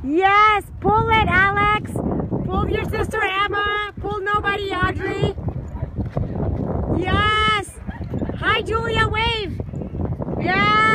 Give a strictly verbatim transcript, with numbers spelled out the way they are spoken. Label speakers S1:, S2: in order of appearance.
S1: Yes, pull it, Alex. Pull your sister Emma. Pull nobody, Audrey. Yes. Hi, Julia, wave. Yes.